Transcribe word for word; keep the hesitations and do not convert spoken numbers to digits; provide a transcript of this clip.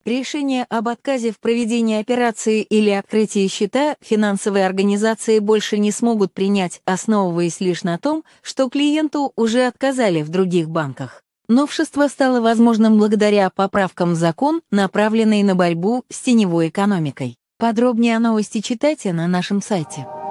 Решение об отказе в проведении операции или открытии счета финансовые организации больше не смогут принять, основываясь лишь на том, что клиенту уже отказали в других банках. Новшество стало возможным благодаря поправкам в закон, направленные на борьбу с теневой экономикой. Подробнее о новости читайте на нашем сайте.